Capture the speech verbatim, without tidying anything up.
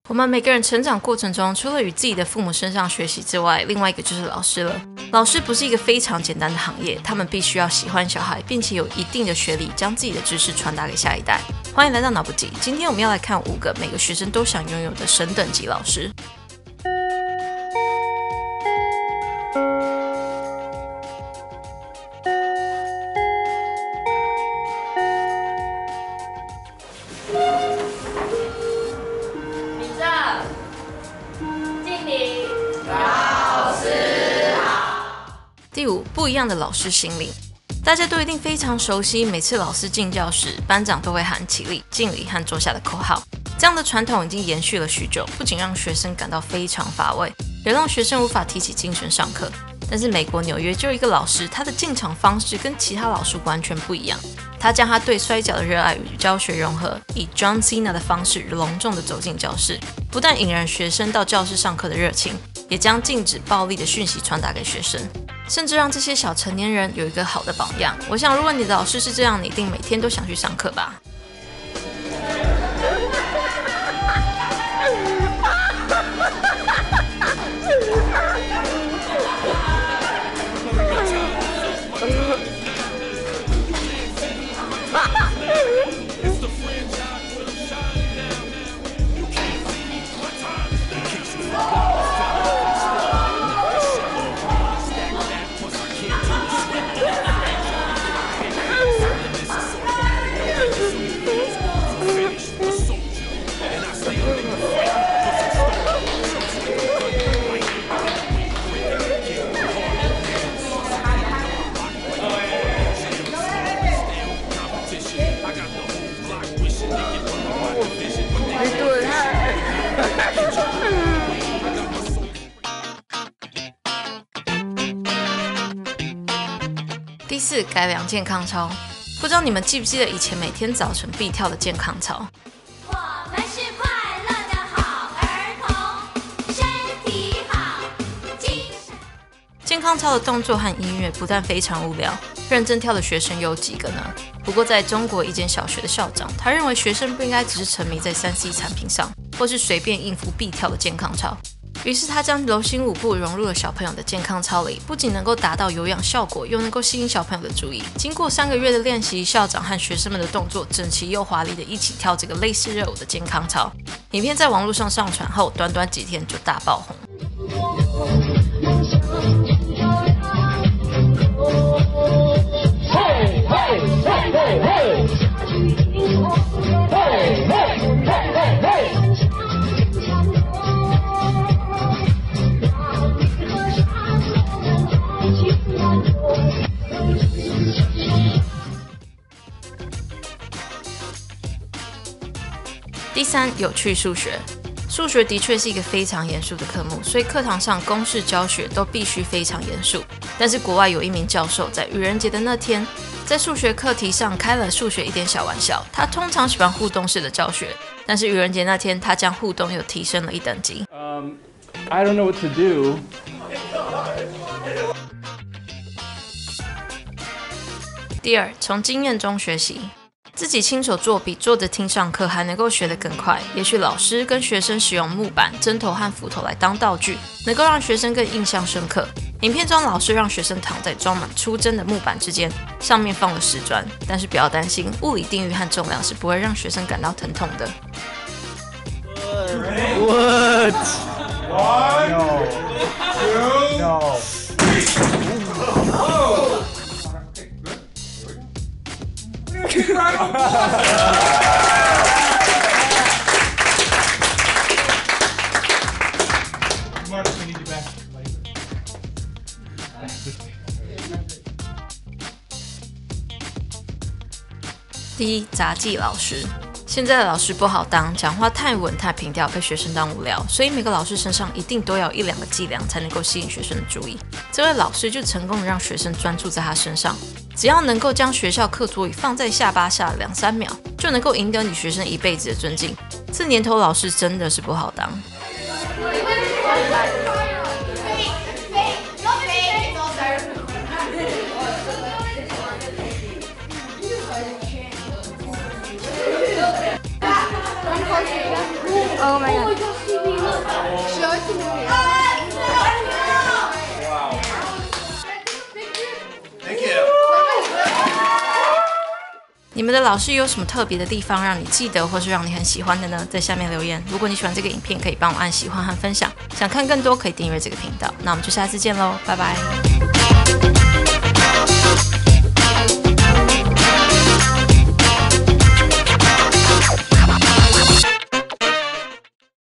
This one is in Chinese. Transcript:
我们每个人成长过程中，除了与自己的父母身上学习之外，另外一个就是老师了。老师不是一个非常简单的行业，他们必须要喜欢小孩，并且有一定的学历，将自己的知识传达给下一代。欢迎来到脑补集，今天我们要来看五个每个学生都想拥有的神等级老师。第五，不一样的老师心灵。大家都一定非常熟悉，每次老师进教室，班长都会喊起立、敬礼和坐下的口号。这样的传统已经延续了许久，不仅让学生感到非常乏味，也让学生无法提起精神上课。但是美国纽约就有一个老师，他的进场方式跟其他老师完全不一样。他将他对摔跤的热爱与教学融合，以 John Cena 的方式隆重地走进教室，不但引燃学生到教室上课的热情，也将禁止暴力的讯息传达给学生，甚至让这些小成年人有一个好的榜样。我想，如果你的老师是这样，你一定每天都想去上课吧。第四，改良健康操。不知道你们记不记得以前每天早晨必跳的健康操？ 我们是快乐的好儿童，身体好，精神。 健康操的动作和音乐不但非常无聊，认真跳的学生有几个呢？不过在中国一间小学的校长，他认为学生不应该只是沉迷在 三 C 产品上，或是随便应付必跳的健康操。于是他将流行舞步融入了小朋友的健康操里，不仅能够达到有氧效果，又能够吸引小朋友的注意。经过三个月的练习，校长和学生们的动作整齐又华丽的一起跳这个类似热舞的健康操。影片在网络上上传后，短短几天就大爆红。第三，有趣数学。数学的确是一个非常严肃的科目，所以课堂上公式教学都必须非常严肃。但是国外有一名教授在愚人节的那天，在数学课题上开了数学一点小玩笑。他通常喜欢互动式的教学，但是愚人节那天，他将互动又提升了一等级。 Um, I don't know what to do. 第二，从经验中学习。自己亲手做比坐着听上课还能够学得更快。也许老师跟学生使用木板、针头和斧头来当道具，能够让学生更印象深刻。影片中，老师让学生躺在装满出针的木板之间，上面放了石砖。但是不要担心，物理定律和重量是不会让学生感到疼痛的。 What? One, two, no. Marcus, we need you back. 第一，杂技老师。现在的老师不好当，讲话太稳太平调，被学生当无聊，所以每个老师身上一定都要有一两个伎俩，才能够吸引学生的注意。这位老师就成功的让学生专注在他身上，只要能够将学校课桌椅放在下巴下两三秒，就能够赢得你学生一辈子的尊敬。这年头老师真的是不好当。 One horse Oh my god. Show it to me. Thank you. 你们的老师有什么特别的地方让你记得，或是让你很喜欢的呢？在下面留言。如果你喜欢这个影片，可以帮我按喜欢和分享。想看更多，可以订阅这个频道。那我们就下次见喽，拜拜。